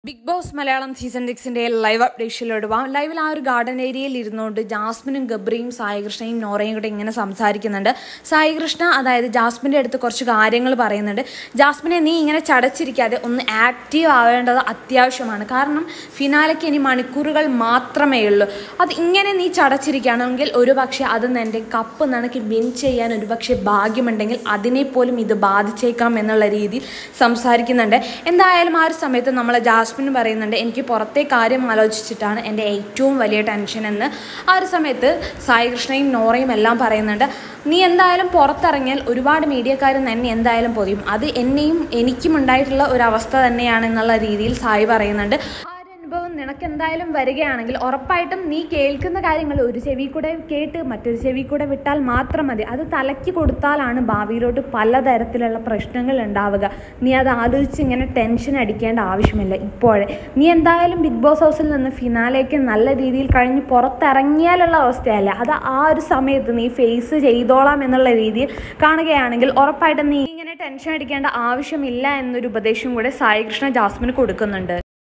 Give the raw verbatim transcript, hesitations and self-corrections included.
Big Boss Malayalam season സിക്സിൻ്റെ live അപ്ഡേഷനിലോട്ട് പോകാം. ലൈവിൽ ആ ഒരു ഗാർഡൻ ഏരിയയിൽ ഇരുന്നുകൊണ്ട് ജാസ്മിനും ഗബ്രിയും സായികൃഷ്ണയും നോറയും കൂടെ ഇങ്ങനെ സംസാരിക്കുന്നുണ്ട്. സായികൃഷ്ണ അതായത് ജാസ്മിൻ്റെ അടുത്ത് കുറച്ച് കാര്യങ്ങൾ പറയുന്നുണ്ട്. ജാസ്മിനെ നീ ഇങ്ങനെ ചടച്ചിരിക്കാതെ ഒന്ന് ആക്റ്റീവ് ആവേണ്ടത് അത്യാവശ്യമാണ്. കാരണം ഫിനാലയ്ക്ക് ഇനി മണിക്കൂറുകൾ മാത്രമേ ഉള്ളൂ. അത് ഇങ്ങനെ നീ ചടച്ചിരിക്കുകയാണെങ്കിൽ ഒരു പക്ഷേ അത് എൻ്റെ കപ്പ് നിനക്ക് വിൻ ചെയ്യാൻ ഒരു പക്ഷേ ഭാഗ്യമുണ്ടെങ്കിൽ അതിനെപ്പോലും ഇത് ബാധിച്ചേക്കാം എന്നുള്ള രീതിയിൽ സംസാരിക്കുന്നുണ്ട്. എന്തായാലും ആ ഒരു സമയത്ത് നമ്മളെ ജാസ് ജാസ്മിൻ പറയുന്നുണ്ട് എനിക്ക് പുറത്തെ കാര്യം ആലോചിച്ചിട്ടാണ് എൻ്റെ ഏറ്റവും വലിയ ടെൻഷൻ എന്ന്. ആ ഒരു സമയത്ത് സായികൃഷ്ണയും നോറയും എല്ലാം പറയുന്നുണ്ട് നീ എന്തായാലും പുറത്തിറങ്ങിയാൽ ഒരുപാട് മീഡിയക്കാർ തന്നെ എന്തായാലും പൊതിയും. അത് എന്നെയും എനിക്കും ഉണ്ടായിട്ടുള്ള ഒരു അവസ്ഥ തന്നെയാണെന്നുള്ള രീതിയിൽ സായി പറയുന്നുണ്ട്. അനുഭവം നിനക്ക് എന്തായാലും വരികയാണെങ്കിൽ ഉറപ്പായിട്ടും നീ കേൾക്കുന്ന കാര്യങ്ങൾ ഒരു ചെവി കൂടെ കേട്ട് മറ്റൊരു ചെവി കൂടെ വിട്ടാൽ മാത്രം മതി. അത് തലയ്ക്ക് കൊടുത്താലാണ് ഭാവിയിലോട്ട് പലതരത്തിലുള്ള പ്രശ്നങ്ങൾ ഉണ്ടാവുക. നീ അത് ആലോചിച്ച് ഇങ്ങനെ ടെൻഷൻ അടിക്കേണ്ട ആവശ്യമില്ല. ഇപ്പോഴേ നീ എന്തായാലും ബിഗ് ബോസ് ഹൗസിൽ നിന്ന് ഫിനാലേക്ക് നല്ല രീതിയിൽ കഴിഞ്ഞ് പുറത്തിറങ്ങിയാലുള്ള അവസ്ഥയല്ല. അത് ആ ഒരു സമയത്ത് നീ ഫേസ് ചെയ്തോളാം എന്നുള്ള രീതിയിൽ കാണുകയാണെങ്കിൽ ഉറപ്പായിട്ടും നീ ഇങ്ങനെ ടെൻഷൻ അടിക്കേണ്ട ആവശ്യമില്ല എന്നൊരു ഉപദേശം കൂടെ സായികൃഷ്ണ ജാസ്മിന് കൊടുക്കുന്നുണ്ട്.